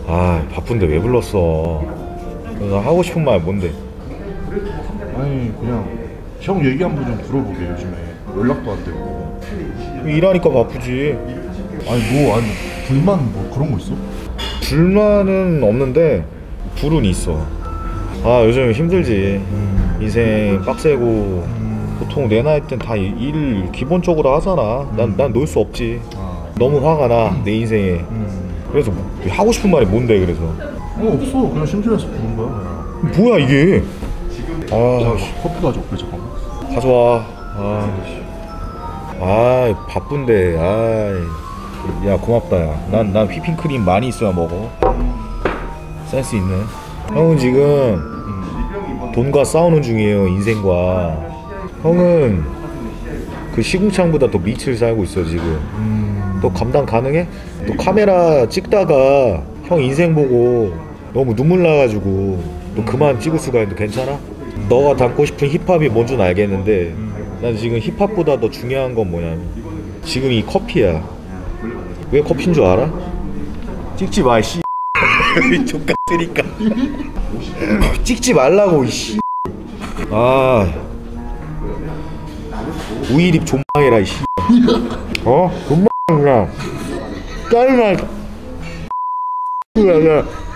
아 바쁜데 왜 불렀어? 나 하고 싶은 말 뭔데? 아니 그냥 형 얘기 한번 좀 들어보게. 요즘에 연락도 안 되고. 일하니까 바쁘지. 아니 불만 뭐 그런 거 있어? 불만은 없는데 불은 있어. 아 요즘 힘들지. 인생 빡세고 보통 내 나이 땐 다 일 기본적으로 하잖아. 난 놀 수 없지. 너무 화가 나 내 인생에. 그래서 하고 싶은 말이 뭔데 그래서? 없어. 그냥 심심해서 부른 거야. 그냥. 뭐야 이게? 아 커피 가져올게 잠깐만. 가져와. 아 바쁜데. 야 고맙다 야. 난 휘핑크림 많이 있어야 먹어. 센스 있네. 형은 지금 돈과 싸우는 중이에요. 인생과. 형은 그 시궁창보다 더 밑을 살고 있어 지금. 너 감당 가능해? 너 카메라 찍다가 형 인생 보고 너무 눈물 나가지고 너 그만 찍을 수가 있는데 괜찮아? 너가 담고 싶은 힙합이 뭔 줄 알겠는데 난 지금 힙합보다 더 중요한 건 뭐냐면 지금 이 커피야. 왜 커피인 줄 알아? 찍지 마 씨. 족같으니까 찍지 말라고 씨. 아 우일입 존망해라 이 씨. 존망 그냥 짜증나. 야